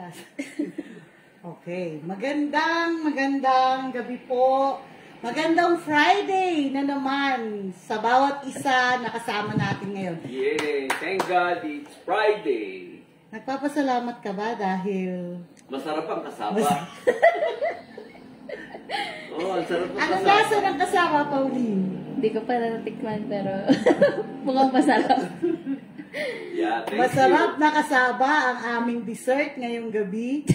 Yes. Okay. Magandang gabi po. Magandang Friday na naman sa bawat isa na kasama natin ngayon. Yeah, thank God it's Friday. Nagpapasalamat ka ba dahil... Masarap ang kasama. Oh, ang sarap ang kasama. Anong lasa ng kasama, Pauline? Hindi ko pa natikman pero mukhang masarap. Yeah, Masarap na kasama ang aming dessert ngayong gabi.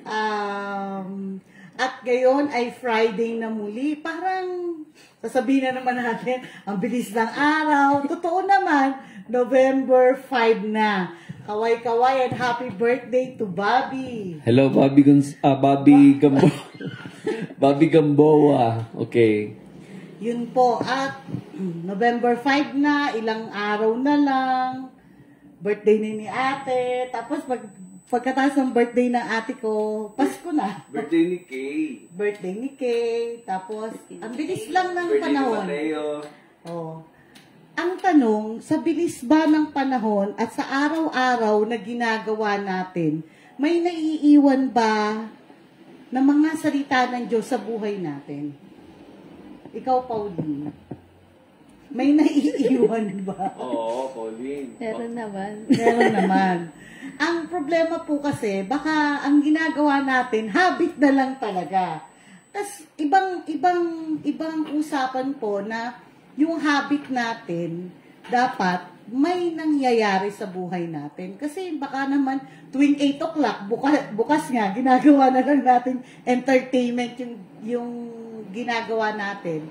At ngayon ay Friday na muli. Parang sasabihin na naman natin, ang bilis ng araw. Totoo naman, November 5 na. Kaway-kaway and happy birthday to Bobby. Hello, Bobby Gambo. Bobby Gamboa. Okay. Yun po. At November 5 na, ilang araw na lang. Birthday ni ate. Tapos pagkatapos ng birthday ng ate ko, Pasko na. Birthday ni Kay. Birthday ni Kay. Tapos, ang bilis lang ng Birthday panahon. ni Mateo. Oh. Ang tanong, sa bilis ba ng panahon at sa araw-araw na ginagawa natin, may naiiwan ba na mga salita ng Diyos sa buhay natin? Ikaw, Pauline. May naiiwan ba? Oo, Pauline. Meron naman. Meron naman. Ang problema po kasi, baka ang ginagawa natin, habit na lang talaga. Tapos, ibang usapan po na yung habit natin, dapat may nangyayari sa buhay natin. Kasi baka naman, tuwing 8 o'clock, bukas nga, ginagawa na lang natin entertainment yung ginagawa natin.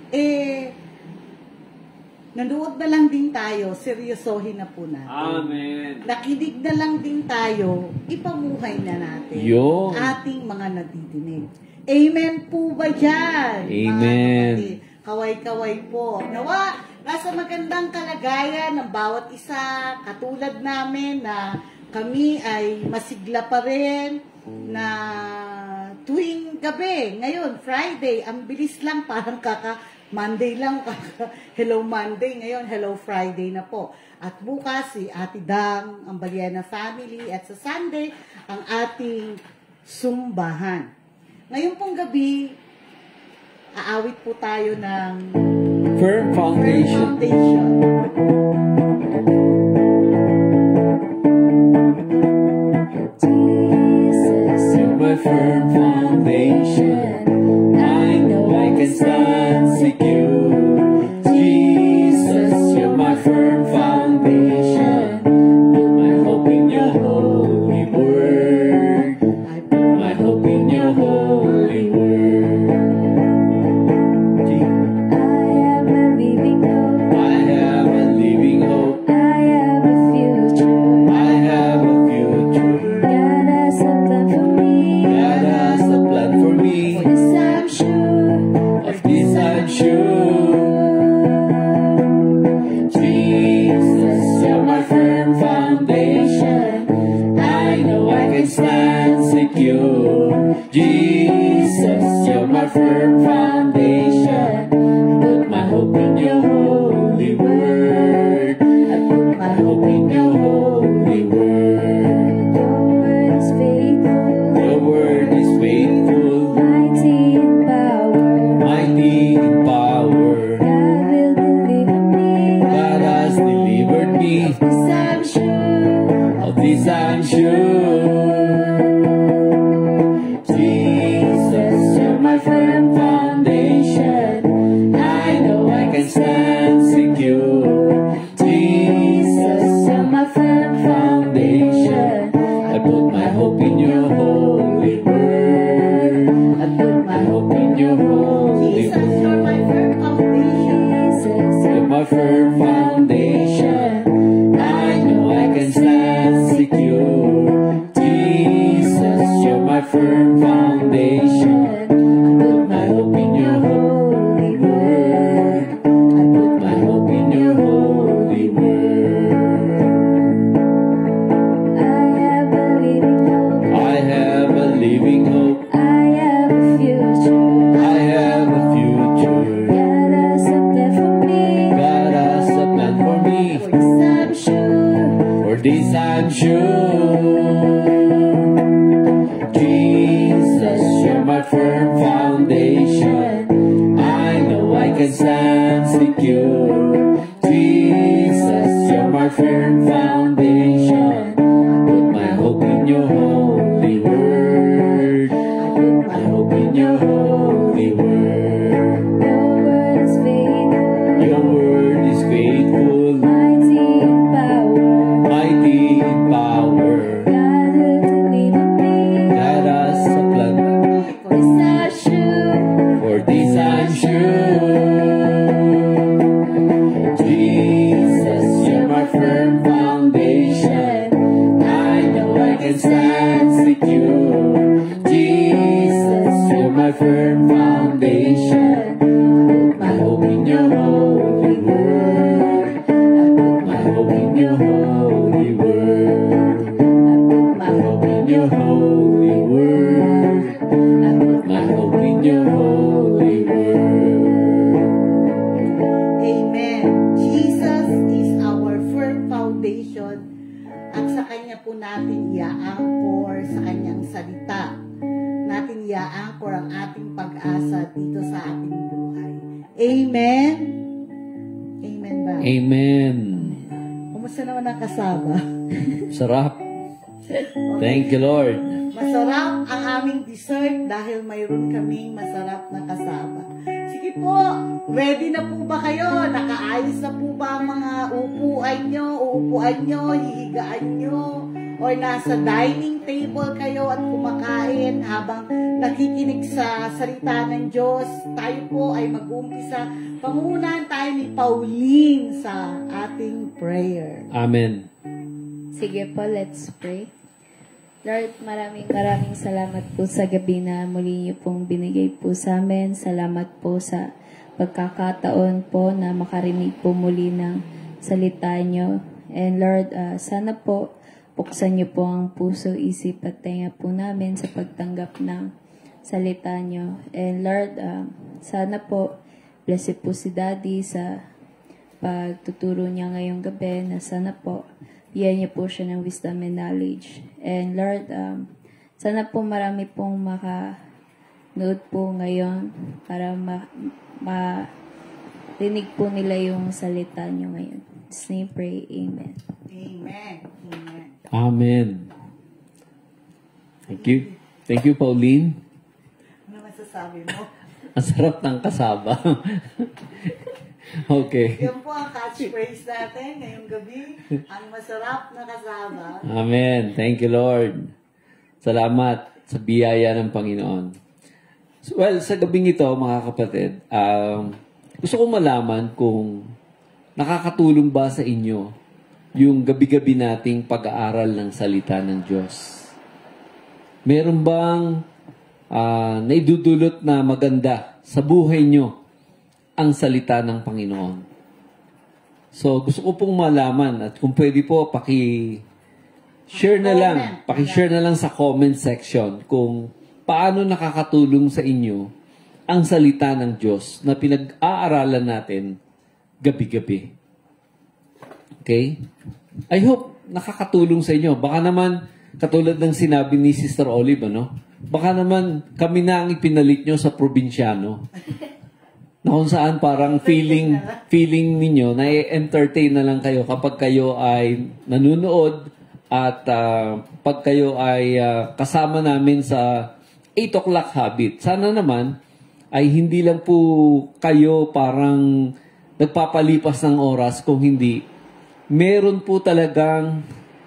Nanood na lang din tayo, seryosohin na po natin. Amen. Nakinig na lang din tayo, ipamuhay na natin Yo. ating mga nadidinig. Amen po ba dyan? Amen. Kaway-kaway po. Nawa, nasa magandang kalagayan ng bawat isa, katulad namin na kami ay masigla pa rin na tuwing gabi, ngayon, Friday, ang bilis lang, parang Monday lang, Hello Monday, ngayon Hello Friday na po. At bukas si Ate Dang, ang Baliana family, at sa Sunday, ang ating sumbahan. Ngayon pong gabi, aawit po tayo ng Firm Foundation. Jesus, You're my firm foundation. I know I can stand secure. Jesus, you're my firm foundation. Put my hope in your holy word. I put my hope in your holy word. I have a living hope. I have a living hope. I have a future. I have a future. God has a plan for me. God has a plan for me. For this I'm sure. Of this I'm sure. Jesus, you're my firm foundation. I know I can stand secure. Jesus, you're my firm foundation. Put my hope in your holy word. I put my hope in your holy word. Your word is faithful. Your word is faithful, Mighty in power. mighty in power. God will deliver me. God has delivered me. This I'm sure. Of this I'm sure. Jesus, you're my firm foundation. I know I can stand secure. Jesus, you're my firm foundation. I put my hope in your holy word. I put my hope in your holy Jesus, you're my word. firm foundation. Jesus, You're my firm foundation. I know I can stand secure. Jesus, you're my firm foundation. I put my hope in your holy word. I put my hope in your holy word. I have a living hope. I have a living hope. I have a future. I have a future. God has a plan for me. God has a plan for me. For this I'm sure. For this I'm sure. stand secure. Jesus, you're my firm foundation. Put my hope in your holy word. I hope in your holy word. Your word is faithful, Your word is faithful, mighty in power. mighty in power. God will deliver me. Guide us sa plan. For this I'm sure. For this I'm sure. Jesus, you're my firm foundation. I know I can stand secure. Jesus, you're my firm foundation. Put my hope in your holy word. I put my hope in your holy word. I put my hope in your holy word. I put my hope in your holy word. Amen. Jesus is our firm foundation at sa Kanya po natin i-anchor sa Kanyang salita. Natin i-anchor ang ating pag-asa dito sa ating buhay. Amen? Amen ba? Amen. Kumusta naman ang kasama? Sarap. Thank you, Lord. Masarap ang aming dessert dahil mayroon kaming masarap na kasama. Sige po, ready na po ba kayo? Nakaayos na po ba ang mga uupuan nyo, hihigaan nyo, or nasa dining table kayo at kumakain habang nakikinig sa salita ng Diyos? Tayo po ay mag-uumpisa. Pangunahan tayo ni Pauline sa ating prayer. Amen. Sige po, let's pray. Lord, maraming salamat po sa gabi na muli niyo pong binigay po sa amin. Salamat po sa pagkakataon po na makarinig po muli ng salita niyo. And Lord, sana po buksan niyo po ang puso, isip at tenga po namin sa pagtanggap ng salita niyo. And Lord, sana po bless po si Daddy sa pagtuturo niya ngayong gabi, na sana po bigyan niyo po siya ng wisdom and knowledge. And Lord, sana po marami pong makanood po ngayon para marinig po nila yung salita niyo ngayon. In His name pray, Amen. Amen. Amen. Amen. Thank you. Thank you, Pauline. Ano masasabi mo? Ang sarap ng kasaba. Okay. Yan po ang catchphrase natin ngayong gabi. Ang masarap na kasama. Amen. Thank you, Lord. Salamat sa biyaya ng Panginoon. So, well, sa gabing ito, mga kapatid, gusto kong malaman kung nakakatulong ba sa inyo yung gabi-gabi nating pag-aaral ng salita ng Diyos. Meron bang naidudulot na maganda sa buhay nyo ang salita ng Panginoon? So, gusto ko pong malaman at kung pwede po, paki-share na lang sa comment section kung paano nakakatulong sa inyo ang salita ng Diyos na pinag-aaralan natin gabi-gabi. Okay? I hope nakakatulong sa inyo. Baka naman, katulad ng sinabi ni Sister Olive, baka naman kami na ang ipinalit nyo sa probinsyano. Na kung saan parang feeling ninyo na entertain na lang kayo kapag kayo ay nanunood at pag kayo ay kasama namin sa 8 o'clock habit. Sana naman ay hindi lang po kayo parang nagpapalipas ng oras, kung hindi, meron po talagang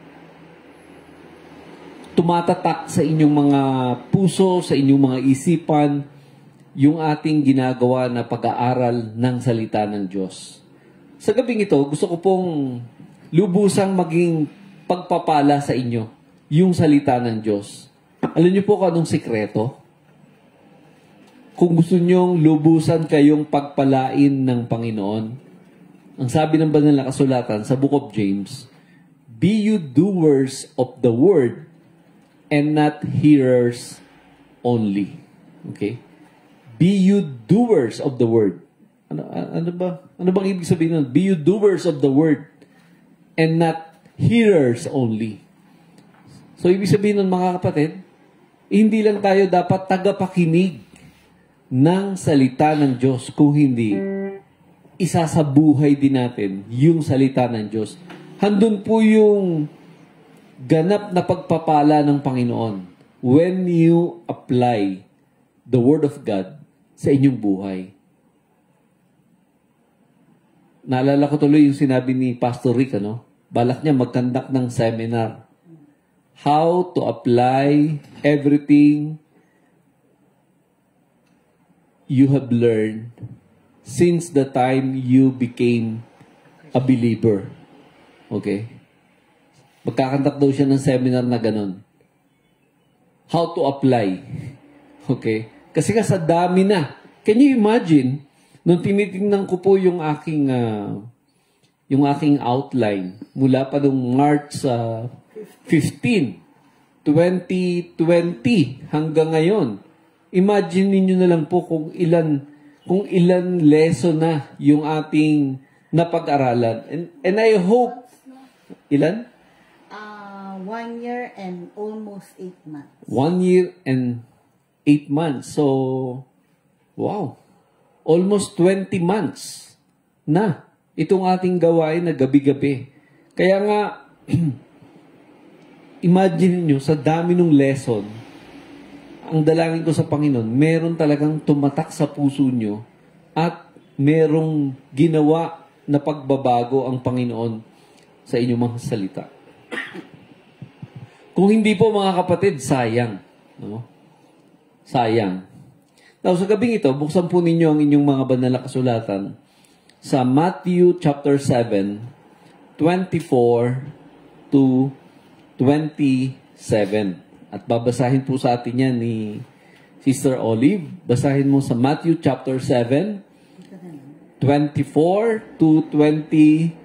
tumatatak sa inyong mga puso, sa inyong mga isipan, yung ating ginagawa na pag-aaral ng salita ng Diyos. Sa gabing ito, gusto ko pong lubusang maging pagpapala sa inyo yung salita ng Diyos. Alam niyo po kung anong sikreto? Kung gusto nyong lubusan kayong pagpalain ng Panginoon, ang sabi ng banal na kasulatan sa Book of James, be you doers of the word and not hearers only. Okay? Be you doers of the word. Ano ba? Ano bang ibig sabihin nun? Be you doers of the word and not hearers only. So, ibig sabihin nun, mga kapatid, hindi lang tayo dapat tagapakinig ng salita ng Diyos, kung hindi, isasabuhay din natin yung salita ng Diyos. Handun po yung ganap na pagpapala ng Panginoon when you apply the Word of God sa inyong buhay. Naalala ko tuloy yung sinabi ni Pastor Rick, balak niya mag-conduct ng seminar. How to apply everything you have learned since the time you became a believer. Okay? Magkakandak daw siya ng seminar na ganun. How to apply. Okay? Kasi nga sa dami na. Can you imagine, nung tinitingnan ko po yung aking outline, mula pa nung March 15, 2020, hanggang ngayon, imagine niyo na lang po kung ilan lesson na yung ating napag-aralan. And I hope, ilan? 1 year and almost 8 months. 1 year and 8 months. So, wow. Almost 20 months na itong ating gawain na gabi-gabi. Kaya nga, imagine niyo sa dami ng lesson, ang dalangin ko sa Panginoon, meron talagang tumatak sa puso niyo at merong ginawa na pagbabago ang Panginoon sa inyong mga salita. Kung hindi po, mga kapatid, sayang. Sayang. Now, sa gabing ito, buksan po ninyo ang inyong mga banal na kasulatan sa Matthew chapter 7, 24 to 27. At babasahin po sa atin yan ni Sister Olive. Basahin mo sa Matthew chapter 7, 24 to 27.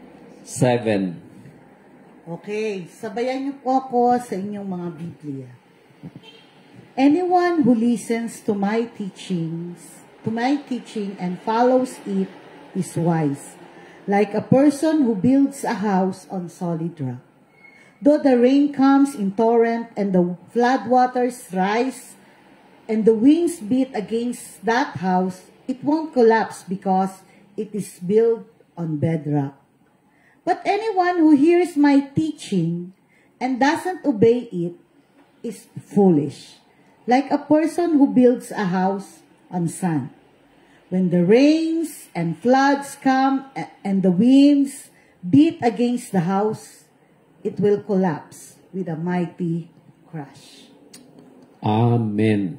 Okay, sabayan niyo po ako sa inyong mga Biblia. Anyone who listens to my teaching and follows it is wise, like a person who builds a house on solid rock. Though the rain comes in torrent and the floodwaters rise and the winds beat against that house, it won't collapse because it is built on bedrock. But anyone who hears my teaching and doesn't obey it is foolish, like a person who builds a house on sand. When the rains and floods come and the winds beat against the house, it will collapse with a mighty crash. Amen.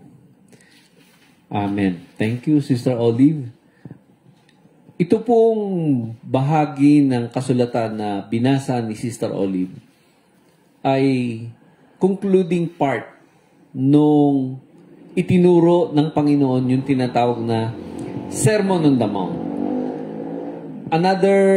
Amen. Thank you, Sister Olive. Ito pong bahagi ng kasulatan na binasa ni Sister Olive ay concluding part nung itinuro ng Panginoon yung tinatawag na Sermon on the Mount. Another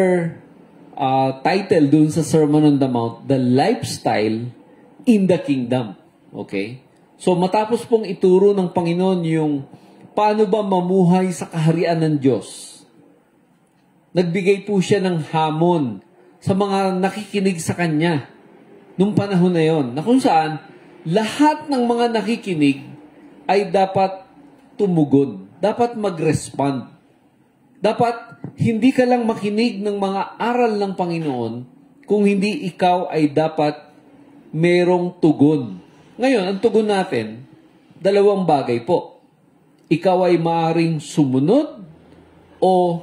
title dun sa Sermon on the Mount, The Lifestyle in the Kingdom. Okay? So matapos pong ituro ng Panginoon yung paano ba mamuhay sa kaharian ng Diyos, nagbigay po siya ng hamon sa mga nakikinig sa Kanya nung panahon na yon, na kung saan lahat ng mga nakikinig ay dapat tumugon, dapat mag-respond. Dapat hindi ka lang makinig ng mga aral ng Panginoon kung hindi ikaw ay dapat merong tugon. Ngayon, ang tugon natin, dalawang bagay po. Ikaw ay maaaring sumunod o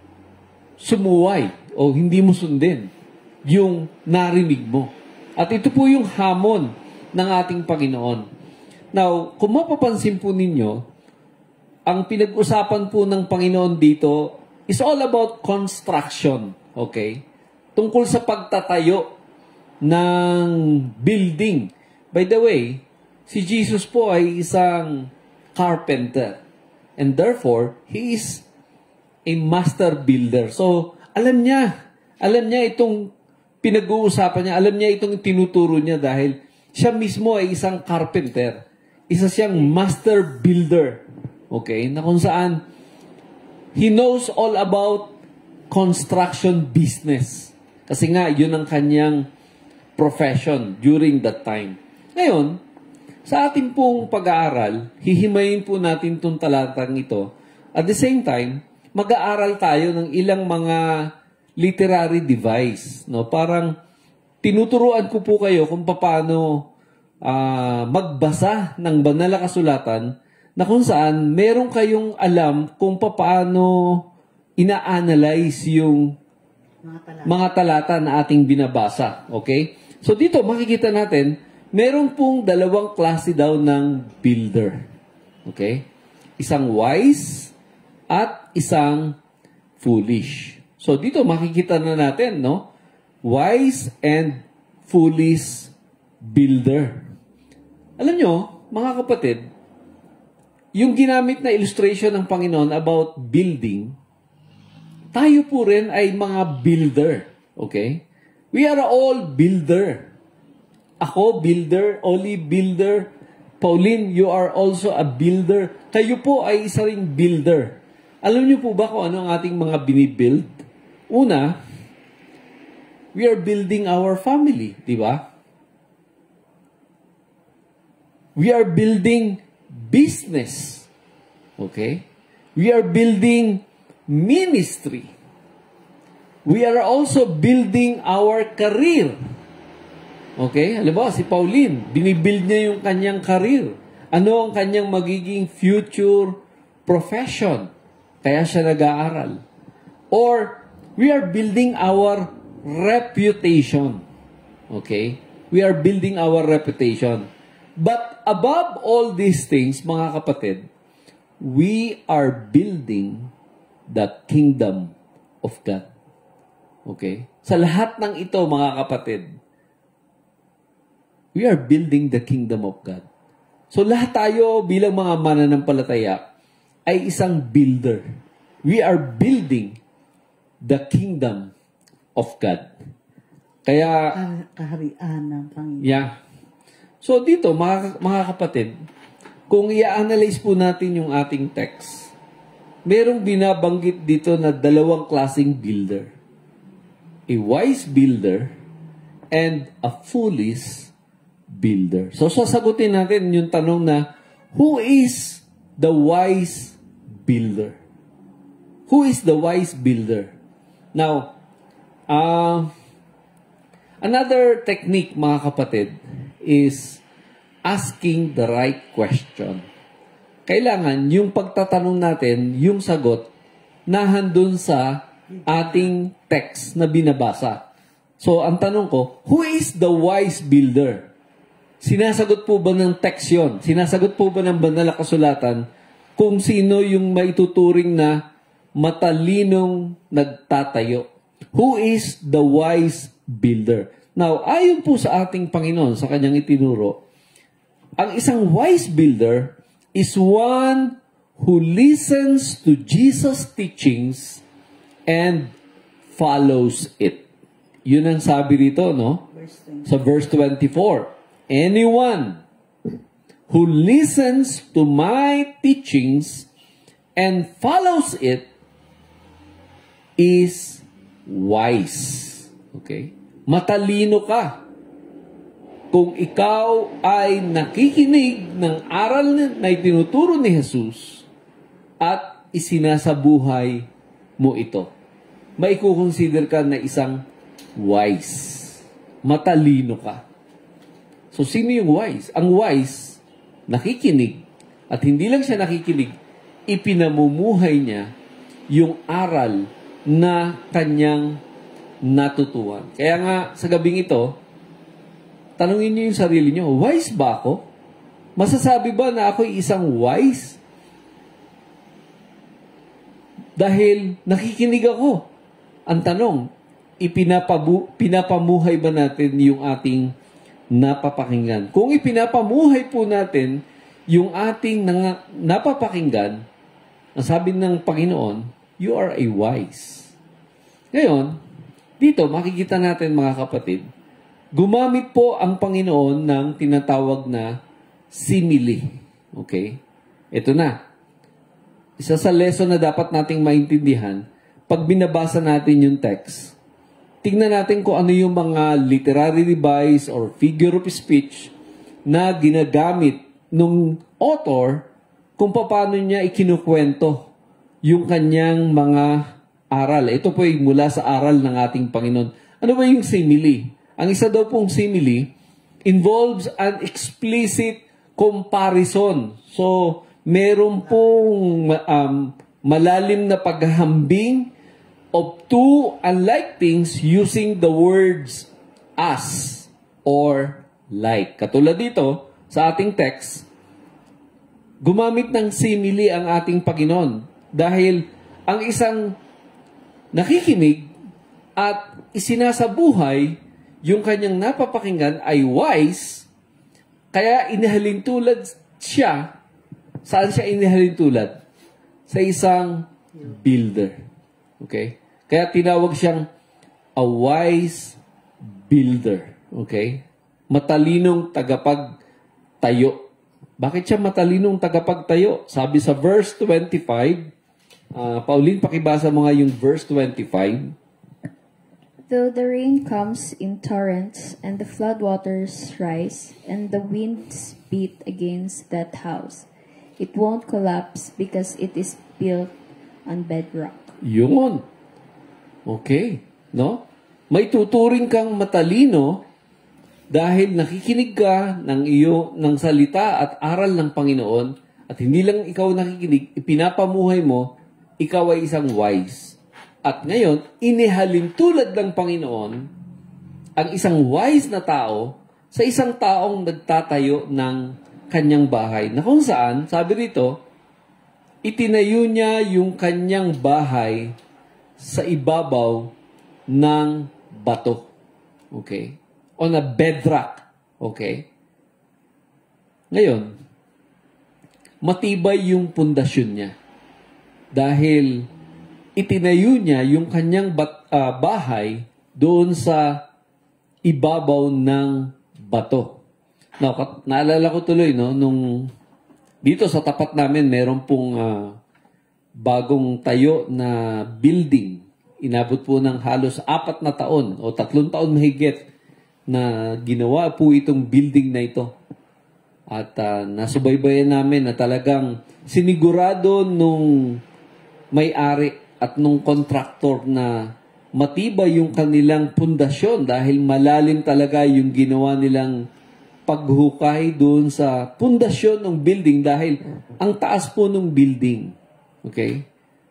sumuway o hindi mo sundin yung narinig mo. At ito po yung hamon ng ating Panginoon. Now, kung mapapansin po ninyo, ang pinag-usapan po ng Panginoon dito is all about construction. Okay? Tungkol sa pagtatayo ng building. By the way, si Jesus po ay isang carpenter. And therefore, He is a master builder. So, alam niya itong pinag-uusapan niya, alam niya itong tinuturo niya dahil siya mismo ay isang carpenter. Isa siyang master builder. Okay? Na kung saan, he knows all about construction business. Kasi nga, yun ang kanyang profession during that time. Ngayon, sa ating pong pag-aaral, hihimayin po natin itong talatang ito. At the same time, mag-aaral tayo ng ilang mga literary device. No? Parang tinuturuan ko po kayo kung paano magbasa ng banal na kasulatan na kung saan meron kayong alam kung paano ina-analyze yung mga talata na ating binabasa. Okay? So dito makikita natin, meron pong dalawang klase daw ng builder. Okay? Isang wise at isang foolish. So dito makikita na natin, no? Wise and foolish builder. Alam nyo, mga kapatid, yung ginamit na illustration ng Panginoon about building, tayo po rin ay mga builder. Okay? We are all builder. Ako, builder. Oli, builder. Pauline, you are also a builder. Kayo po ay isa ring builder. Alam niyo po ba kung ano ang ating mga binibuild? Una, we are building our family. Di ba? We are building business. Okay? We are building ministry. We are also building our career. Okay? Halimbawa, si Pauline, binibuild niya yung kanyang career. Ano ang kanyang magiging future profession? Kaya siya nag-aaral. Or, we are building our reputation. Okay? We are building our reputation. But above all these things, mga kapatid, we are building the kingdom of God. Okay? Sa lahat ng ito, mga kapatid, we are building the kingdom of God. So lahat tayo bilang mga mananampalataya ay isang builder. We are building the kingdom of God. Kaya, kaharian ng Panginoon. yeah. So dito, mga kapatid, kung i-analyze po natin yung ating text, merong binabanggit dito na dalawang klaseng builder. A wise builder and a foolish builder. So sasagutin natin yung tanong na, who is the wise builder? Who is the wise builder? Now, another technique, mga kapatid, is asking the right question. Kailangan yung pagtatanong natin, yung sagot, nahandun sa ating text na binabasa. So, ang tanong ko, who is the wise builder? Sinasagot po ba ng text yun? Sinasagot po ba ng banal na kasulatan kung sino yung maituturing na matalinong nagtatayo? Who is the wise builder? Now, ayon po sa ating Panginoon, sa kanyang itinuro, ang isang wise builder is one who listens to Jesus' teachings and follows it. Yun ang sabi rito, no? Sa verse 24. Anyone who listens to my teachings and follows it is wise. Okay? Matalino ka. Kung ikaw ay nakikinig ng aral na itinuturo ni Jesus at isinasabuhay mo ito, maikukonsider ka na isang wise. Matalino ka. So, sino yung wise? Ang wise, nakikinig. At hindi lang siya nakikinig, ipinamumuhay niya yung aral na kanyang natutuhan. Kaya nga, sa gabing ito, tanungin niyo yung sarili niyo, wise ba ako? Masasabi ba na ako'y isang wise? Dahil nakikinig ako. Ang tanong, pinapamuhay ba natin yung ating napapakinggan? Kung ipinapamuhay po natin yung ating napapakinggan, ang sabi ng Panginoon, you are a wise. Ngayon, dito makikita natin mga kapatid, gumamit po ang Panginoon ng tinatawag na simile. Okay? Ito na. Isa sa lesson na dapat nating maintindihan, pag binabasa natin yung text, tingnan natin kung ano yung mga literary device or figure of speech na ginagamit nung author kung paano niya ikinukwento yung kanyang mga aral. Ito po ay mula sa aral ng ating Panginoon. Ano ba yung simile? Ang isa daw pong simile involves an explicit comparison. So, meron pong malalim na paghahambing of two unlike things using the words as or like. Katulad dito, sa ating text, gumamit ng simile ang ating Panginoon dahil ang isang nakikinig at isinasabuhay yung kanyang napapakinggan ay wise, kaya inihalintulad siya. Saan siya inihalintulad? Sa isang builder. Okay? Kaya tinawag siyang a wise builder. Okay? Matalinong tagapagtayo. Bakit siya matalinong tagapagtayo? Sabi sa verse 25, Pauline, pakibasa mo nga yung verse 25. Though the rain comes in torrents, and the floodwaters rise, and the winds beat against that house, it won't collapse because it is built on bedrock. Yun. Okay. No? May tuturing kang matalino dahil nakikinig ka ng salita at aral ng Panginoon at hindi lang ikaw nakikinig, ipinapamuhay mo, ikaw ay isang wise. At ngayon, inihalin tulad ng Panginoon ang isang wise na tao sa isang taong nagtatayo ng kanyang bahay. Na kung saan, sabi rito, itinayo niya yung kanyang bahay sa ibabaw ng bato. Okay? On a bedrock. Okay? Ngayon, matibay yung pundasyon niya. Dahil itinayo niya yung kanyang bahay doon sa ibabaw ng bato. Now, naalala ko tuloy, no, nung dito sa tapat namin, meron pong bagong tayo na building. Inabot po ng halos 4 na taon o 3 taon mahigit na ginawa po itong building na ito. At nasubaybayan namin na talagang sinigurado nung may-ari at nung contractor na matibay yung kanilang pundasyon dahil malalim talaga yung ginawa nilang paghukay doon sa pundasyon ng building dahil ang taas po ng building. Okay?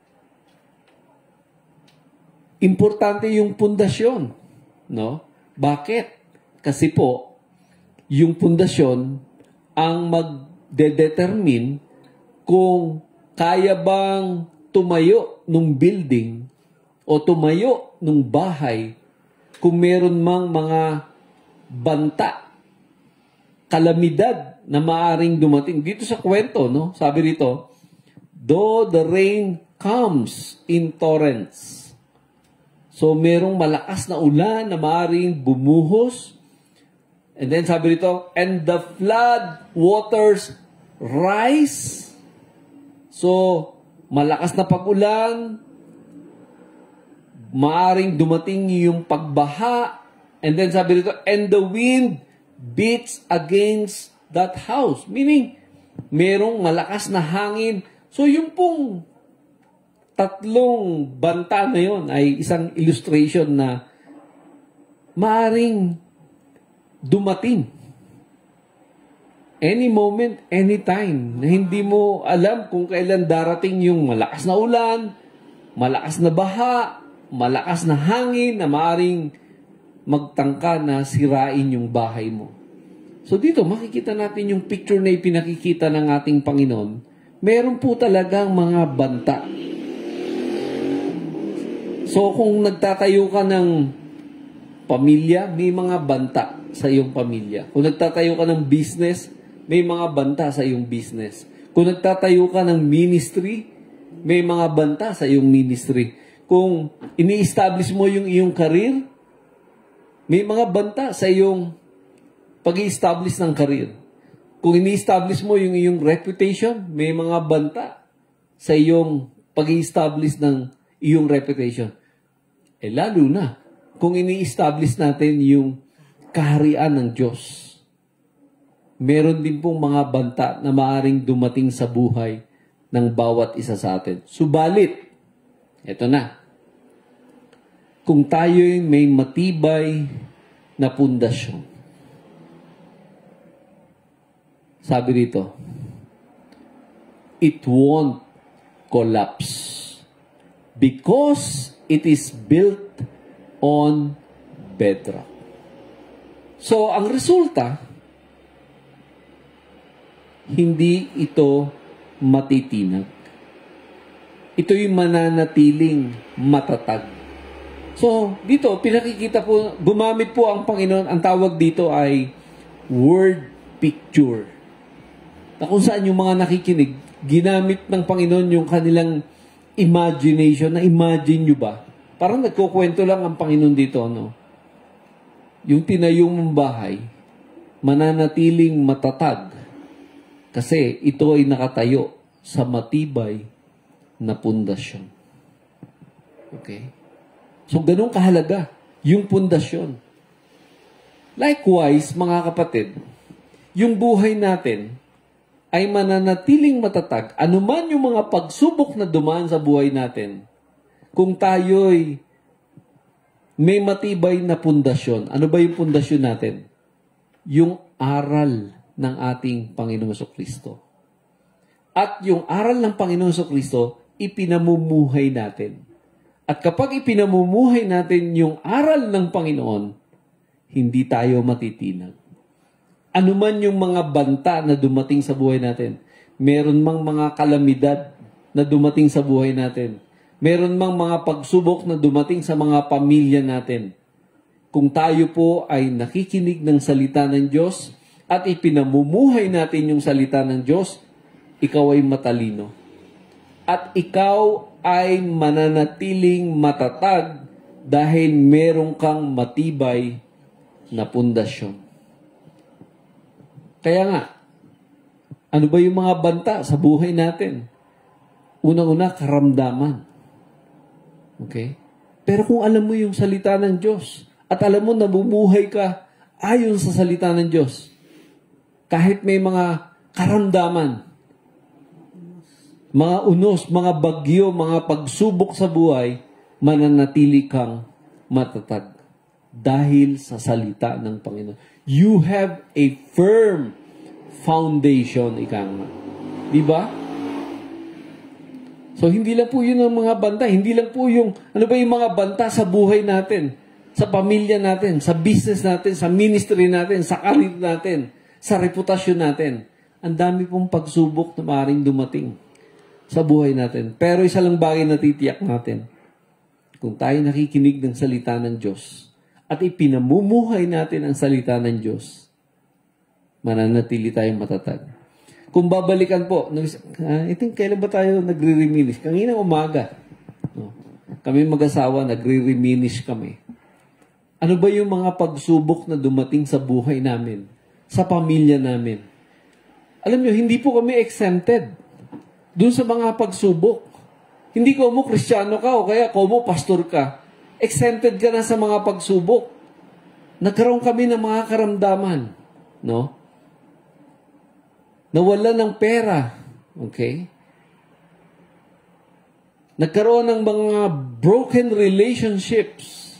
Importante yung pundasyon. No? Bakit? Kasi po, yung pundasyon ang magdedetermine kung kaya bang tumayo nung building o tumayo nung bahay kung meron mang mga banta, kalamidad na maaring dumating. Dito sa kwento, no? Sabi rito, though the rain comes in torrents. So, merong malakas na ulan na maaring bumuhos. And then sabi rito, and the flood waters rise. So, malakas na pag-ulan, maaring dumating yung pagbaha, and then sabi rito, and the wind beats against that house. Meaning, merong malakas na hangin. So, yung pong 3 banta na yun ay isang illustration na maaring dumating. Any moment, anytime, na hindi mo alam kung kailan darating yung malakas na ulan, malakas na baha, malakas na hangin na maaring magtangka na sirain yung bahay mo. So dito, makikita natin yung picture na ipinakikita ng ating Panginoon. Meron po talagang mga banta. So kung nagtatayo ka ng pamilya, may mga banta sa iyong pamilya. Kung nagtatayo ka ng business, may mga banta sa iyong business. Kung nagtatayo ka ng ministry, may mga banta sa iyong ministry. Kung ini-establish mo yung iyong career, may mga banta sa iyong pag-i-establish ng career. Kung ini-establish mo yung iyong reputation, may mga banta sa iyong pag-i-establish ng iyong reputation. Lalo na kung ini-establish natin yung kaharian ng Diyos. Meron din pong mga banta na maaring dumating sa buhay ng bawat isa sa atin. Subalit, eto na, kung tayo'y may matibay na pundasyon. Sabi dito, it won't collapse because it is built on bedrock. So, ang resulta, hindi ito matitinag. Ito'y mananatiling matatag. So, dito, pinakikita po, gumamit po ang Panginoon, ang tawag dito ay word picture. Na kung saan yung mga nakikinig, ginamit ng Panginoon yung kanilang imagination. Na-imagine nyo ba? Parang nagkukwento lang ang Panginoon dito, no? Yung tinayong mong bahay, mananatiling matatag kasi ito ay nakatayo sa matibay na pundasyon. Okay? So, ganun kahalaga yung pundasyon. Likewise, mga kapatid, yung buhay natin ay mananatiling matatag anuman yung mga pagsubok na dumaan sa buhay natin. Kung tayo'y may matibay na pundasyon. Ano ba yung pundasyon natin? Yung aral ng ating Panginoong Kristo. At yung aral ng Panginoong Kristo, ipinamumuhay natin. At kapag ipinamumuhay natin yung aral ng Panginoon, hindi tayo matitinag. Ano man yung mga banta na dumating sa buhay natin, meron mang mga kalamidad na dumating sa buhay natin, meron mang mga pagsubok na dumating sa mga pamilya natin. Kung tayo po ay nakikinig ng salita ng Diyos at ipinamumuhay natin yung salita ng Diyos, ikaw ay matalino. At ikaw ay mananatiling matatag dahil meron kang matibay na pundasyon. Kaya nga, ano ba yung mga banta sa buhay natin? Unang-una, karamdaman. Okay? Pero kung alam mo yung salita ng Diyos at alam mo namumuhay ka ayon sa salita ng Diyos, kahit may mga karamdaman, mga unos, mga bagyo, mga pagsubok sa buhay, mananatili kang matatag dahil sa salita ng Panginoon. You have a firm foundation, ika nga. Diba? So, hindi lang po yun ang mga banta. Hindi lang po yung, ano ba yung mga banta sa buhay natin, sa pamilya natin, sa business natin, sa ministry natin, sa career natin, sa reputasyon natin. Ang dami pong pagsubok na maaaring dumating sa buhay natin. Pero isa lang bagay na titiyak natin. Kung tayo nakikinig ng salita ng Diyos at ipinamumuhay natin ang salita ng Diyos, mananatili tayong matatag. Kung babalikan po, I think kailan ba tayo nagre-reminisce? Kanina umaga. No? Kami mag-asawa, nagre-reminisce kami. Ano ba yung mga pagsubok na dumating sa buhay namin? Sa pamilya namin? Alam nyo, hindi po kami exempted dun sa mga pagsubok. Hindi ko mo Kristiyano ka o kaya ko mo pastor ka. Exempted ka na sa mga pagsubok. Nagkaroon kami ng mga karamdaman. No? Nawala ng pera. Okay? Nagkaroon ng mga broken relationships.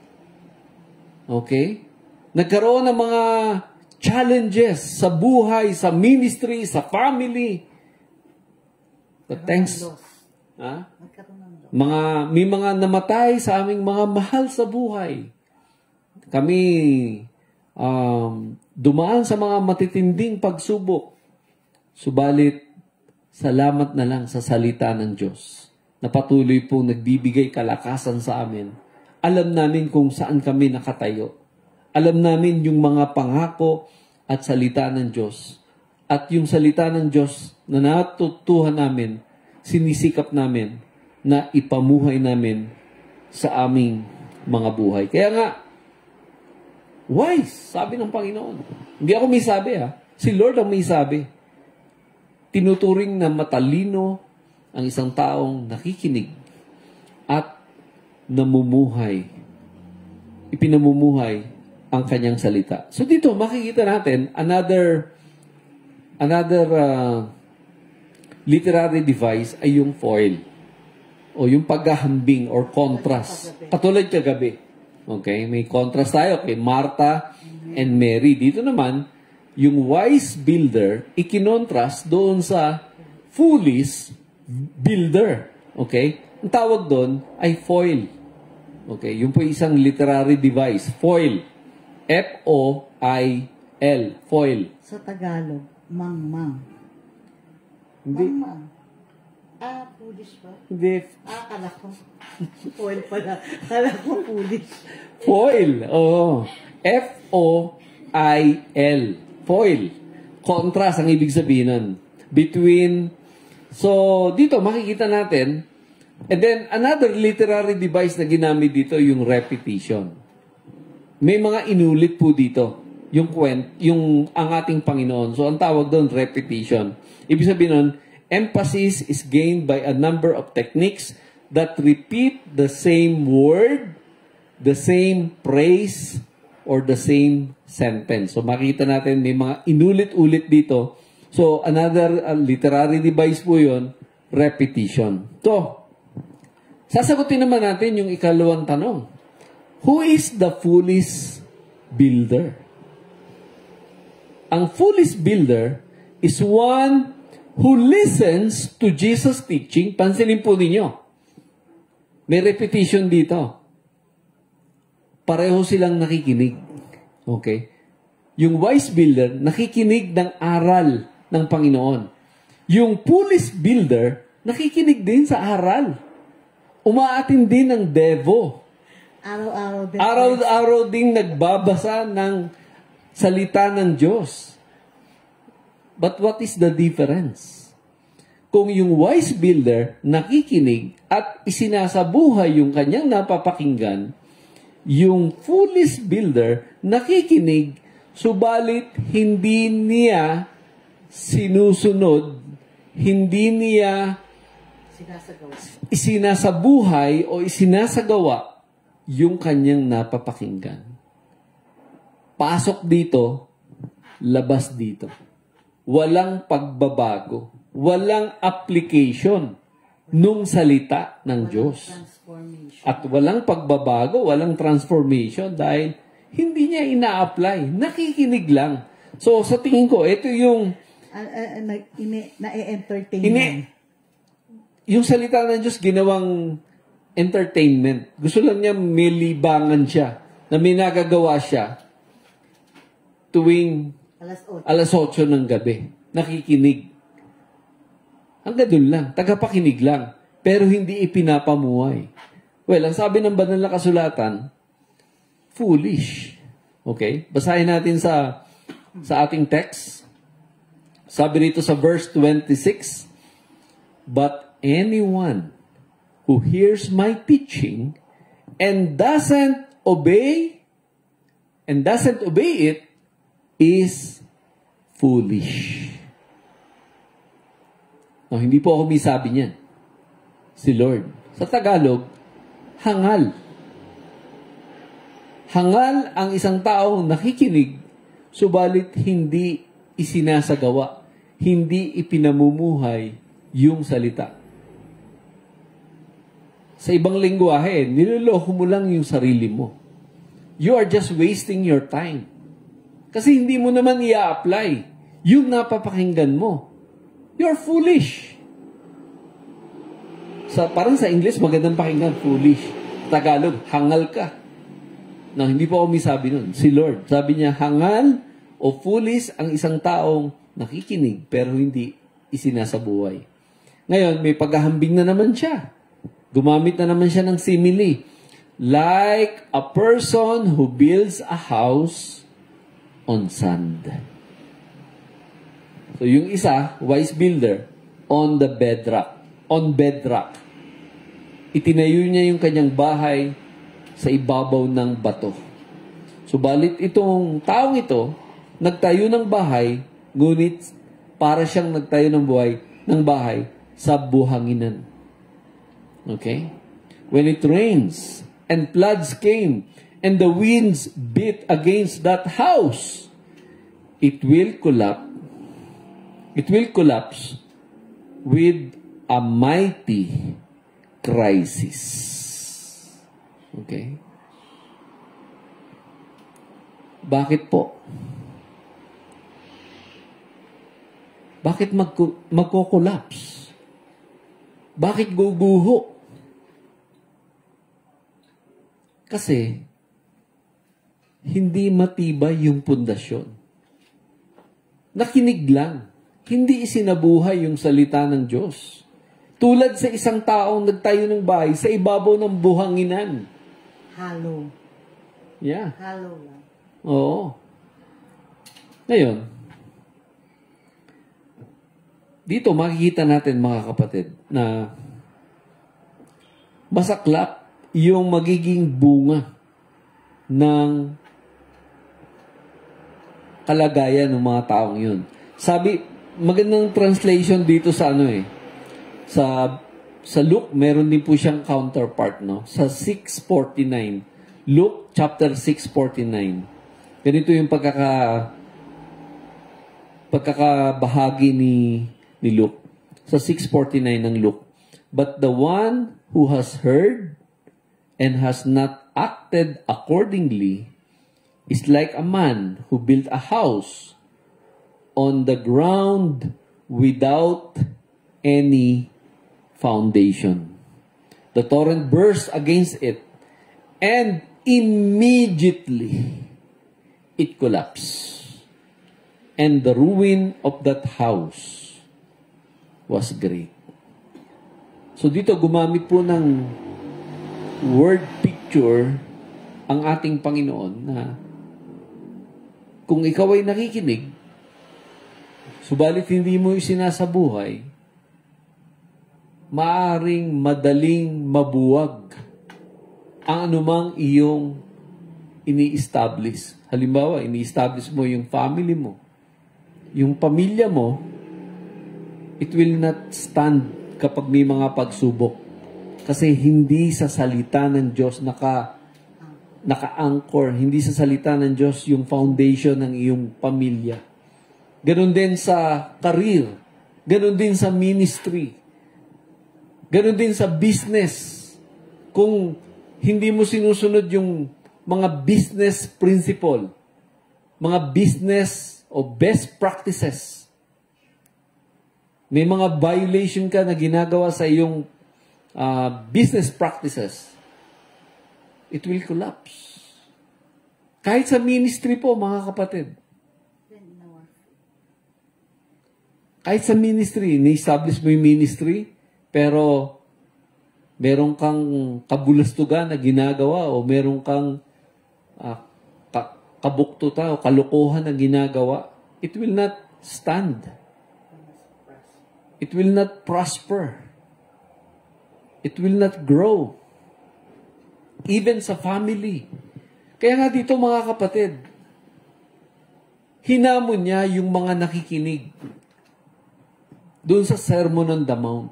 Okay? Nagkaroon ng mga challenges sa buhay, sa ministry, sa family. But thanks. May mga namatay sa aming mga mahal sa buhay. Kami dumaan sa mga matitinding pagsubok. Subalit, salamat na lang sa salita ng Diyos na patuloy pong nagbibigay kalakasan sa amin. Alam namin kung saan kami nakatayo. Alam namin yung mga pangako at salita ng Diyos. At yung salita ng Diyos na natutuhan namin, sinisikap namin na ipamuhay namin sa aming mga buhay. Kaya nga, wise, sabi ng Panginoon. Hindi ako may sabi si Lord ang may sabi. Tinuturing na matalino ang isang taong nakikinig at namumuhay. Ipinamumuhay ang kanyang salita. So dito makikita natin another literary device ay yung foil. O yung paghahambing or contrast. Katulad kagabi. Okay? May contrast tayo kay Martha and Mary. Dito naman, yung wise builder, ikinontrast doon sa foolish builder. Okay? Ang tawag doon ay foil. Okay? Yung po isang literary device. Foil. F-O-I-L. Foil. Sa Tagalog, mang-mang. Hindi. Mang-mang. Foolish ba? Hindi. Kala ko. Foil pala. Kala ko foolish. Foil. Oo. F-O-I-L. Foil. Contrast ang ibig sabihin nun. Between, so dito makikita natin, and then another literary device na ginamit dito, yung repetition. May mga inulit po dito. Yung ang ating Panginoon. So ang tawag doon, repetition. Ibig sabihin nun, emphasis is gained by a number of techniques that repeat the same word, the same phrase, or the same sentence. So makita natin may mga inulit-ulit dito. So another literary device po yun, repetition. So, sasagutin naman natin yung ikalawang tanong. Who is the foolish builder? Ang foolish builder is one who listens to Jesus' teaching. Pansinin po ninyo. May repetition dito. Pareho silang nakikinig. Okay? Yung wise builder, nakikinig ng aral ng Panginoon. Yung foolish builder, nakikinig din sa aral. Umaatin din ng devo. Araw-araw din. Araw-araw ding nagbabasa ng salita ng Diyos. But what is the difference? Kung yung wise builder nakikinig at isinasabuhay yung kanyang napapakinggan, yung foolish builder nakikinig, subalit hindi niya sinusunod, hindi niya isinasabuhay o isinasagawa yung kanyang napapakinggan. Pasok dito, labas dito. Walang pagbabago. Walang application nung salita ng Diyos. At walang pagbabago, walang transformation dahil hindi niya ina-apply. Nakikinig lang. So, sa tingin ko, ito yung na-entertain. Yung salita ng Diyos, ginawang entertainment. Gusto lang niya may libangan siya, na may nagagawa siya tuwing alas 8 ng gabi. Nakikinig. Hanggang doon lang. Tagapakinig lang. Pero hindi ipinapamuhay. Well, ang sabi ng banal na kasulatan, foolish. Okay? Basahin natin sa ating text. Sabi rito sa verse 26, but anyone who hears my teaching and doesn't obey it is foolish. No, hindi po ako may sabi niyan. Si Lord. Sa Tagalog, hangal. Hangal ang isang taong nakikinig, subalit hindi isinasagawa, hindi ipinamumuhay yung salita. Sa ibang lingwahe, niloloko mo lang yung sarili mo. You are just wasting your time. Kasi hindi mo naman i-apply yung napapakinggan mo. You're foolish. Parang sa English, magandang pakinggan, foolish. Tagalog, hangal ka. No, hindi po ako may sabi nun. Si Lord, sabi niya, hangal o foolish ang isang taong nakikinig pero hindi isinasabuhay. Ngayon, may paghahambing na naman siya. Gumamit na naman siya ng simile. Like a person who builds a house on sand. So, yung isa, wise builder, on the bedrock. On bedrock. Itinayo niya yung kanyang bahay sa ibabaw ng bato. Subalit itong taong ito, nagtayo ng bahay, ngunit para siyang nagtayo ng bahay sa buhanginan. Okay? When it rains and floods came and the winds beat against that house, it will collapse with a mighty crisis. Okay? Bakit po? Bakit magko-collapse? Bakit guguho? Kasi, hindi matibay yung pundasyon. Nakinig lang. Hindi isinabuhay yung salita ng Diyos. Tulad sa isang taong nagtayo ng bahay sa ibabaw ng buhanginan. Halo. Yeah. Halo lang. Oo. Ngayon, dito makikita natin mga kapatid na masaklap yung magiging bunga ng kalagayan ng mga taong yun. Sabi, magandang translation dito sa sa Luke, meron din po siyang counterpart, no? Sa 6:49. Luke chapter 6:49. Ganito yung pagkakabahagi ni Luke. Sa 6:49 ng Luke. But the one who has heard and has not acted accordingly is like a man who built a house on the ground without any foundation. The torrent burst against it, and immediately it collapsed. And the ruin of that house was great. So dito gumamit po ng word picture ang ating Panginoon na kung ikaw ay nakikinig, subalit hindi mo isinasabuhay, maaring madaling mabuwag ang anumang iyong ini-establish. Halimbawa, ini-establish mo yung family mo, yung pamilya mo, it will not stand kapag may mga pagsubok. Kasi hindi sa salita ng Diyos naka-anchor, hindi sa salita ng Diyos yung foundation ng iyong pamilya. Ganon din sa career, ganon din sa ministry, ganon din sa business. Kung hindi mo sinusunod yung mga business principle, mga business o best practices, may mga violation ka na ginagawa sa iyong business practices, it will collapse. Kahit sa ministry po, mga kapatid. Kahit sa ministry, ni-establish mo yung ministry, pero meron kang kabulastugan na ginagawa o meron kang kabuktuta o kalokohan na ginagawa, it will not stand. It will not prosper. It will not grow. Even sa family. Kaya nga dito mga kapatid, hinamon niya yung mga nakikinig doon sa Sermon on the Mount.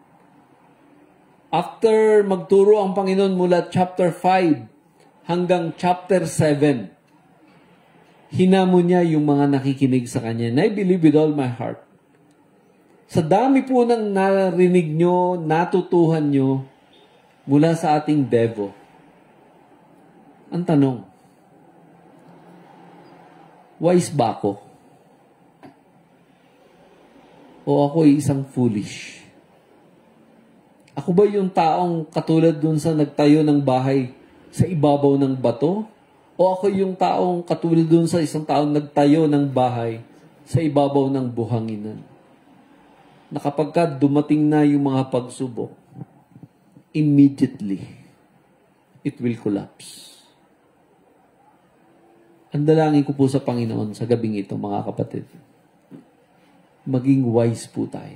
After magturo ang Panginoon mula chapter 5 hanggang chapter 7, hinamon niya yung mga nakikinig sa Kanya. And I believe with all my heart, sa dami po ng narinig nyo, natutuhan nyo mula sa ating Devo, ang tanong, wise ba ako? O ako'y isang foolish? Ako ba yung taong katulad dun sa nagtayo ng bahay sa ibabaw ng bato? O ako yung taong katulad dun sa isang taong nagtayo ng bahay sa ibabaw ng buhanginan? Na kapag dumating na yung mga pagsubok, immediately, it will collapse. Ang dalangin ko po sa Panginoon sa gabing ito, mga kapatid, maging wise po tayo.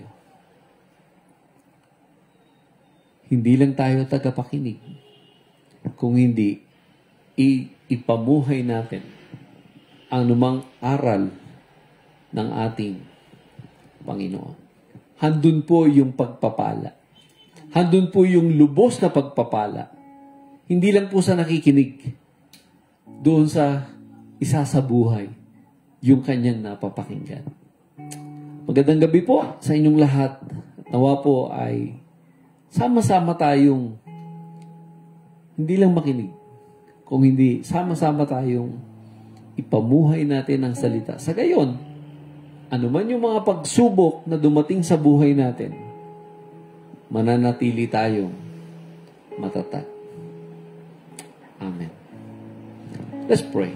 Hindi lang tayo tagapakinig. Kung hindi, ipamuhay natin ang anumang aral ng ating Panginoon. Handun po yung pagpapala. Handun po yung lubos na pagpapala. Hindi lang po sa nakikinig. Doon sa isasabuhay yung kanyang napapakinggan. Magandang gabi po sa inyong lahat. nawa po ay sama-sama tayong hindi lang makinig, kung hindi sama-sama tayong ipamuhay natin ang salita. Sa gayon, ano man yung mga pagsubok na dumating sa buhay natin, mananatili tayong matatag. Amen. Let's pray.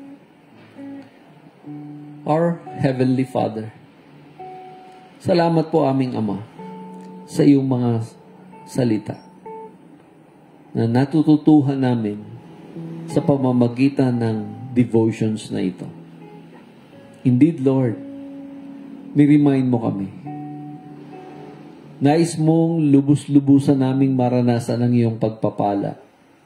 Our Heavenly Father, salamat po aming Ama sa iyong mga salita na natututuhan namin sa pamamagitan ng devotions na ito. Indeed, Lord, ni-remind mo kami. Nais mong lubos-lubusan naming maranasan ang iyong pagpapala.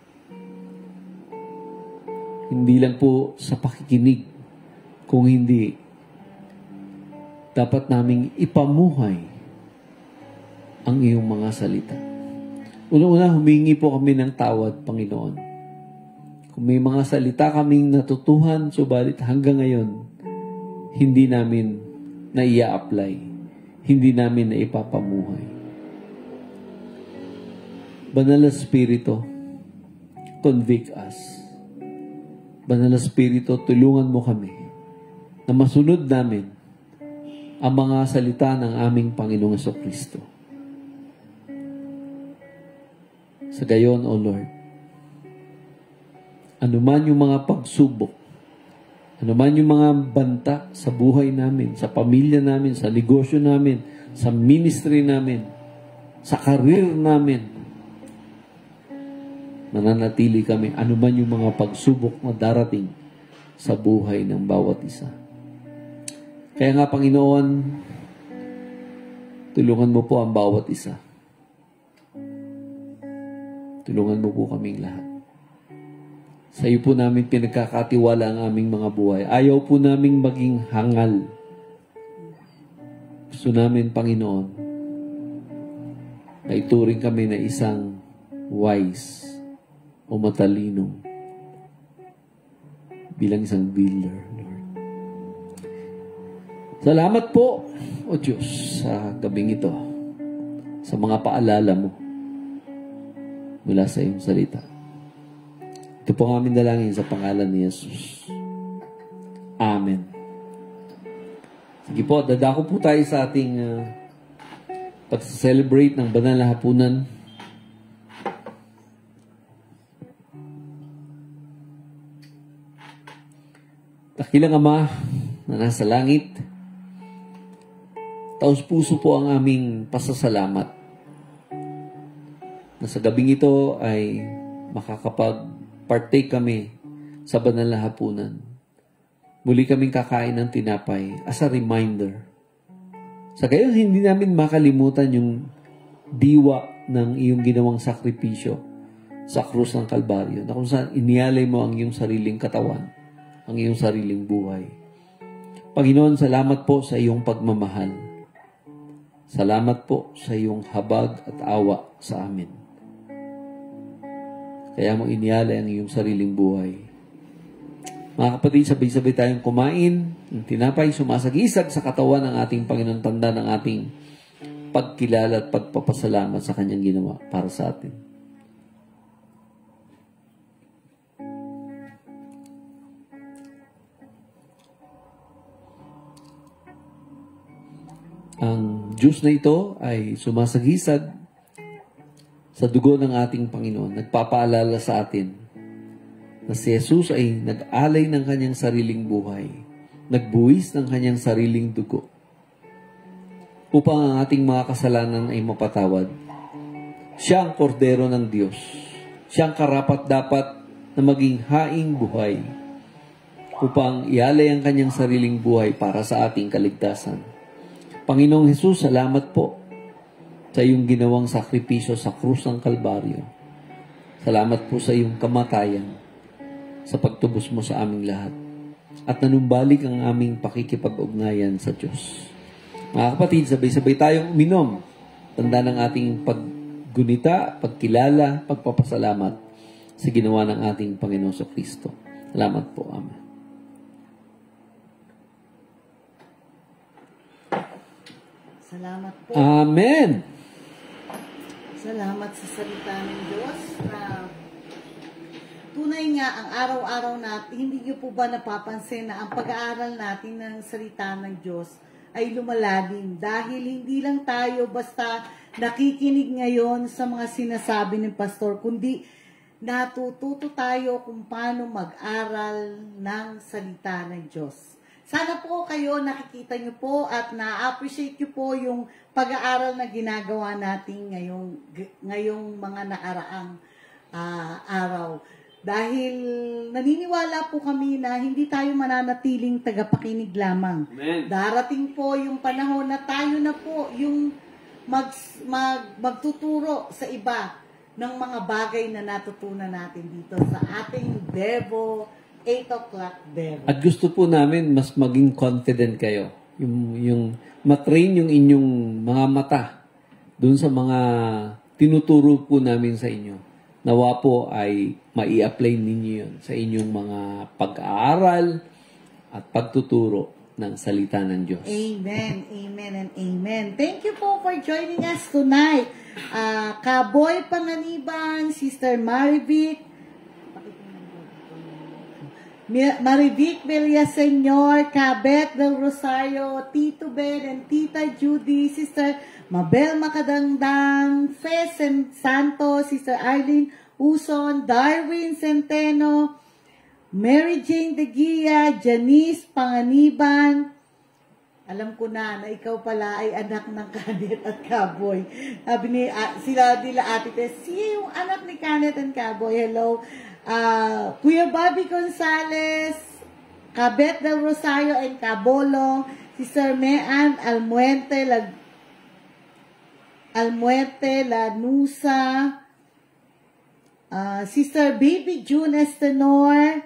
Hindi lang po sa pakikinig, kung hindi, dapat naming ipamuhay ang iyong mga salita. Una-una, humingi po kami ng tawad, Panginoon. Kung may mga salita kaming natutuhan, subalit hanggang ngayon, hindi namin na i-apply, hindi namin na ipapamuhay. Banal na Espiritu, convict us. Banal na Espiritu, tulungan mo kami na masunod namin ang mga salita ng aming Panginoong Jesucristo. Sa gayon, O Lord, anuman yung mga pagsubok, anuman yung mga banta sa buhay namin, sa pamilya namin, sa negosyo namin, sa ministry namin, sa career namin, mananatili kami anuman yung mga pagsubok na darating sa buhay ng bawat isa. Kaya nga, Panginoon, tulungan mo po ang bawat isa. Tulungan mo po kaming lahat. Sa iyo po namin pinagkakatiwala ang aming mga buhay. Ayaw po naming maging hangal. Gusto namin, Panginoon, na ituring kami na isang wise o matalino bilang isang builder, Lord. Salamat po, O Diyos, sa gabing ito, sa mga paalala mo mula sa iyong salita. Ito po ang aming dalangin sa pangalan ni Jesus. Amen. Sige po, dadako po tayo sa ating pag-celebrate ng banal na hapunan. Dakilang Ama na nasa langit, taos puso po ang aming pasasalamat na sa gabing ito ay makakapag-partake kami sa banal na hapunan. Muli kaming kakain ng tinapay as a reminder. Sa gayon, hindi namin makalimutan yung diwa ng iyong ginawang sakripisyo sa krus ng Kalbaryo, na kung saan inialay mo ang iyong sariling katawan, ang iyong sariling buhay. Panginoon, salamat po sa iyong pagmamahal. Salamat po sa iyong habag at awa sa amin. Kaya mo inialay ang iyong sariling buhay. Mga kapatid, sabay-sabay tayong kumain ng tinapay, sumasagisag sa katawan ng ating Panginoon, tanda ng ating pagkilala at pagpapasalamat sa kanyang ginawa para sa atin. Ang juice na ito ay sumasagisag sa dugo ng ating Panginoon. Nagpapaalala sa atin na si Jesus ay nag-alay ng kanyang sariling buhay, nagbuwis ng kanyang sariling dugo upang ang ating mga kasalanan ay mapatawad. Siya ang kordero ng Diyos. Siya ang karapat-dapat na maging haing buhay upang ialay ang kanyang sariling buhay para sa ating kaligtasan. Panginoong Jesus, salamat po sa iyong ginawang sakripisyo sa krus ng Kalbaryo. Salamat po sa iyong kamatayan, sa pagtubos mo sa aming lahat, at nanumbalik ang aming pakikipag-ugnayan sa Diyos. Mga kapatid, sabay-sabay tayong uminom. Tanda ng ating paggunita, pagkilala, pagpapasalamat sa ginawa ng ating Panginoon sa Kristo. Salamat po. Amen. Salamat po. Amen. Salamat sa salita ng Diyos na tunay nga ang araw-araw natin, hindi niyo po ba napapansin na ang pag-aaral natin ng salita ng Diyos ay lumalalim dahil hindi lang tayo basta nakikinig ngayon sa mga sinasabi ng pastor, kundi natututo tayo kung paano mag-aral ng salita ng Diyos. Sana po kayo nakikita niyo po at na-appreciate niyo po yung pag-aaral na ginagawa natin ngayong mga nakaraang araw. Dahil naniniwala po kami na hindi tayo mananatiling tagapakinig lamang. Amen. Darating po yung panahon na tayo na po yung magtuturo sa iba ng mga bagay na natutunan natin dito sa ating Devo 8 o'clock Devo. At gusto po namin mas maging confident kayo. Yung matrain yung inyong mga mata dun sa mga tinuturo po namin sa inyo. Nawa po ay mai-apply ninyo yun sa inyong mga pag-aaral at pagtuturo ng salita ng Diyos. Amen, amen, and amen. Thank you po for joining us tonight. Kaboy Panganiban, Sister Marivic Villaseñor, Cabet del Rosario, Tito Ben and Tita Judy, Sister Mabel Macadangdang, Fes Santos, Sister Arlene Uson, Darwin Centeno, Mary Jane De Guia, Janice Panganiban. Alam ko na ikaw pala ay anak ng Kanet at Kaboy. Sabi ni, sila nila Ate Tess, siya yung anak ni Kanet and Kaboy. Hello. Kuya Bobby Gonzales, Cabet del Rosario and Cabolong, Sister Mean Almuerte Lanusa, Sister Baby June Estenor.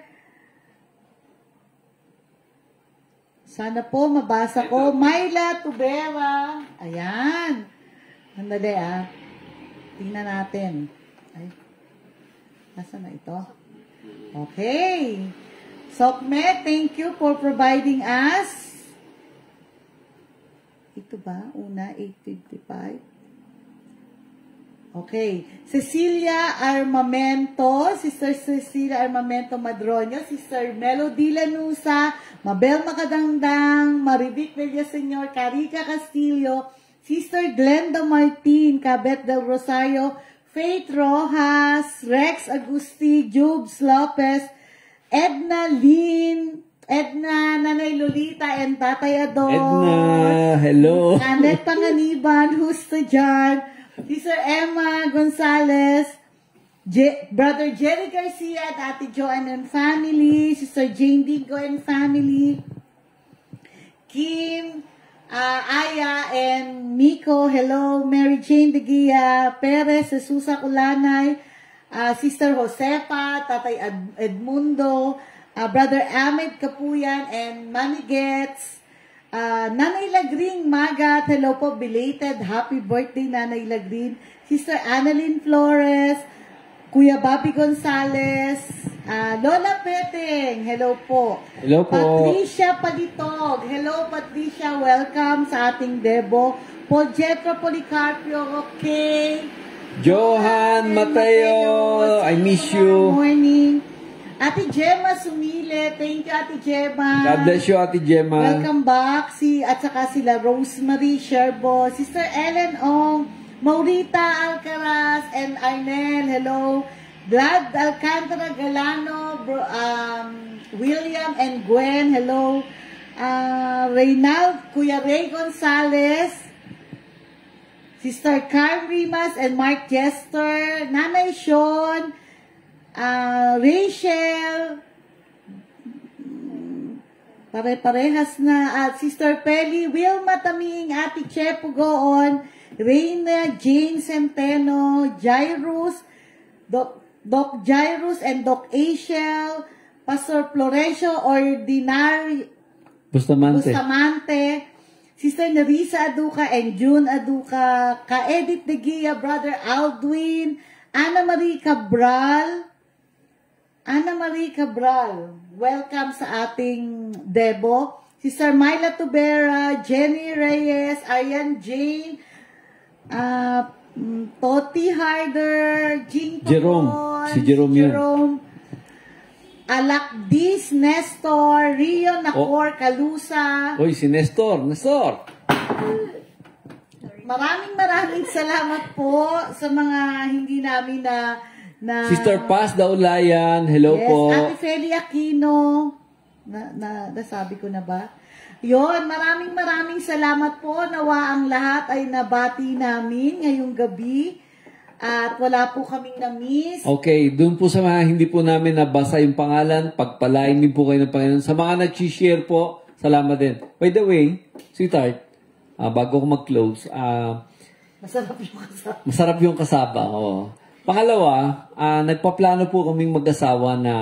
Sana po mabasa ko. Myla Tubera. Ayan. Andali tingnan natin. Ay. Nasa na ito? Okay. Sokme, thank you for providing us. Ito ba? Una, 8:55. Okay. Cecilia Armamento, Sister Cecilia Armamento Madroño, Sister Melody Lanusa, Mabel Macadangdang, Marivic Villaseñor, Carica Castillo, Sister Glenda Martin, Cabet del Rosario, Faith Rojas, Rex Agusti, Jubes Lopez, Edna Lynn, Edna, Nanay Lolita, and Tatay Ador. Edna, hello. Anet Panganiban, Husto Jan, Sister Emma Gonzalez, Brother Jerry Garcia at Ate Joanne and family, Sister Jane Digo and family, Kim, Aya and Miko, hello, Mary Jane De Guia, Perez, Jesusa Kulanay, Sister Josefa, Tatay Edmundo, Brother Ahmed Kapuyan and Manny Gets, Nanay Lagring Magat, hello po, belated happy birthday Nanay Lagring, Sister Annalyn Flores, Kuya Bobby Gonzales, Lola Peteng, hello po. Hello po. Patricia Palitog, hello Patricia, welcome sa ating Debo. Paul Jetro Policarpio, okay. Johan Mateo, I miss you. Morning. Ate Gemma Sumile, thank you Ate Gemma. God bless you, Ate Gemma. Welcome back. At saka sila Rosemary Sherbo, Sister Ellen Ong, Maurita Alcaraz, and Arnel, hello. Vlad Alcantara Galano, William and Gwen, hello. Reynald, Kuya Ray Gonzalez, Sister Carm Rimas and Mark Jester, Nanay Sean, Rachel, pare-parehas na, Sister Peli, Wilma Taming, Ate Che Pugoon, Reina Jane Centeno, Jairus, Doc Jairus and Doc Asiel, Pastor Florencio Ordinary Bustamante, Sister Nerissa Aduca and June Aduca, Ka-Edith De Guia, Brother Aldwin, Ana Marie Cabral, welcome sa ating Debo. Sister Myla Tubera, Jenny Reyes, Arian Jane, Toti Harder, Jing Jerome. Topon, Si Jerome yun. Alakdis, Nestor, Rio Nakor, Kalusa. Oy, si Nestor. Nestor! Maraming salamat po sa mga hindi namin na Sister Paz Daulayan. Hello yes, po. Ate Feli Aquino. Nasabi ko na ba? Yon, maraming salamat po. Nawa ang lahat ay nabati namin ngayong gabi. At wala po kaming na-miss. Okay, dun po sa mga hindi po namin nabasa yung pangalan, pagpalain din po kayo ng Panginoon. Sa mga nag-share po, salamat din. By the way, sweetheart, bago ko mag-close, Masarap yung kasama. masarap yung kasaba. Oh. Pangalawa, nagpaplano po kaming mag-asawa na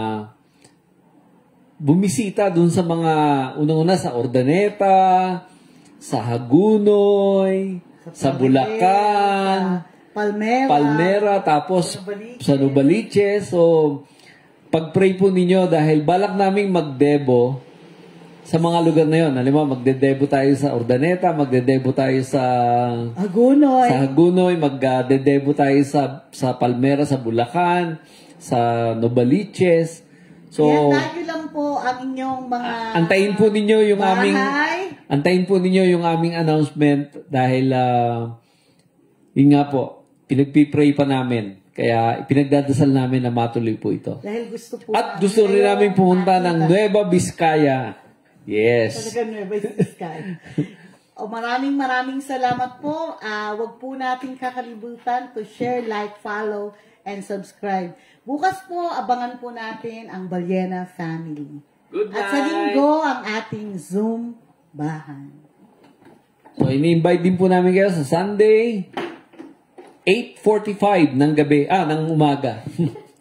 bumisita dun sa mga unang-una sa Ordaneta, sa Hagunoy, sa Bulacan, Palmera, tapos sa Novaliches. So, pag-pray po ninyo dahil balak naming mag-debo sa mga lugar na yun. Alam mo, magde-debo tayo sa Ordaneta, magde-debo tayo sa Hagunoy, magde-debo tayo sa Palmera, sa Bulacan, sa Novaliches. So, kaya tayo lang po ang inyong mga antayin po ninyo yung bahay. aming announcement dahil yun nga po, pinagpipray pa namin. Kaya pinagdadasal namin na matuloy po ito. Dahil gusto po At gusto rin namin pumunta ng Nueva Vizcaya. Yes. Talaga Nueva Vizcaya. Maraming salamat po. Wag po natin kakalimutan to share, like, follow, and subscribe. Bukas po, abangan po natin ang Balyena Family. Good night. At sa linggo, ang ating Zoom bahan. So, ini-invite din po namin kayo sa Sunday, 8:45 ng gabi, ng umaga.